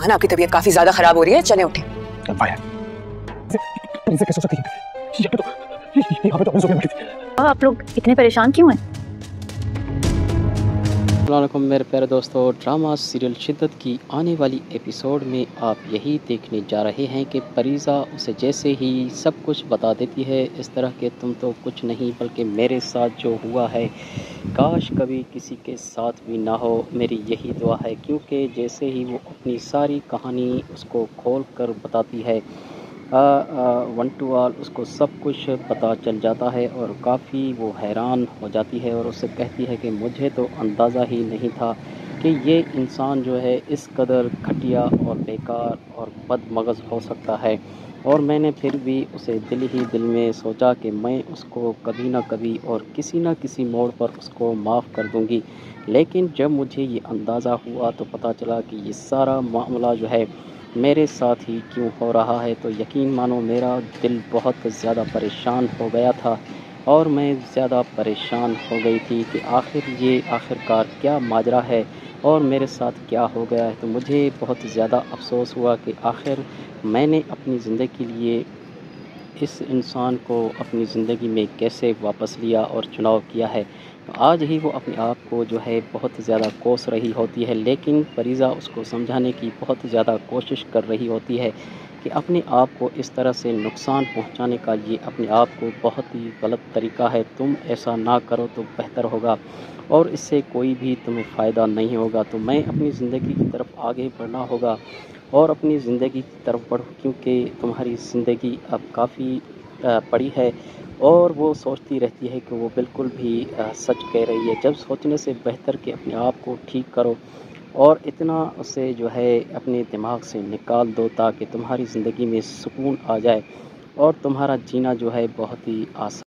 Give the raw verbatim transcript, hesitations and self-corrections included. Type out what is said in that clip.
हाँ ना, आपकी तबीयत काफी ज्यादा खराब हो रही है, चले उठे। आप लोग इतने परेशान क्यों हैं? अस्सलामुअलैकुम मेरे प्यारे दोस्तों, ड्रामा सीरियल शिद्दत की आने वाली एपिसोड में आप यही देखने जा रहे हैं कि परीज़ा उसे जैसे ही सब कुछ बता देती है, इस तरह के तुम तो कुछ नहीं बल्कि मेरे साथ जो हुआ है काश कभी किसी के साथ भी ना हो, मेरी यही दुआ है। क्योंकि जैसे ही वो अपनी सारी कहानी उसको खोल कर बताती है, वन टू ऑल उसको सब कुछ पता चल जाता है और काफ़ी वो हैरान हो जाती है और उससे कहती है कि मुझे तो अंदाज़ा ही नहीं था कि ये इंसान जो है इस कदर घटिया और बेकार और बदमगज़ हो सकता है। और मैंने फिर भी उसे दिल ही दिल में सोचा कि मैं उसको कभी ना कभी और किसी ना किसी मोड़ पर उसको माफ़ कर दूंगी। लेकिन जब मुझे ये अंदाज़ा हुआ तो पता चला कि ये सारा मामला जो है मेरे साथ ही क्यों हो रहा है। तो यकीन मानो मेरा दिल बहुत ज़्यादा परेशान हो गया था और मैं ज़्यादा परेशान हो गई थी कि आखिर ये आखिरकार क्या माजरा है और मेरे साथ क्या हो गया है। तो मुझे बहुत ज़्यादा अफसोस हुआ कि आखिर मैंने अपनी ज़िंदगी के लिए इस इंसान को अपनी ज़िंदगी में कैसे वापस लिया और चुनाव किया है। तो आज ही वो अपने आप को जो है बहुत ज़्यादा कोस रही होती है, लेकिन परीज़ा उसको समझाने की बहुत ज़्यादा कोशिश कर रही होती है कि अपने आप को इस तरह से नुकसान पहुंचाने का ये अपने आप को बहुत ही गलत तरीका है। तुम ऐसा ना करो तो बेहतर होगा और इससे कोई भी तुम्हें फ़ायदा नहीं होगा। तो मैं अपनी ज़िंदगी की तरफ आगे बढ़ना होगा और अपनी ज़िंदगी की तरफ बढ़ो, क्योंकि तुम्हारी ज़िंदगी अब काफ़ी पड़ी है। और वो सोचती रहती है कि वो बिल्कुल भी अ, सच कह रही है। जब सोचने से बेहतर कि अपने आप को ठीक करो और इतना उसे जो है अपने दिमाग से निकाल दो ताकि तुम्हारी ज़िंदगी में सुकून आ जाए और तुम्हारा जीना जो है बहुत ही आसान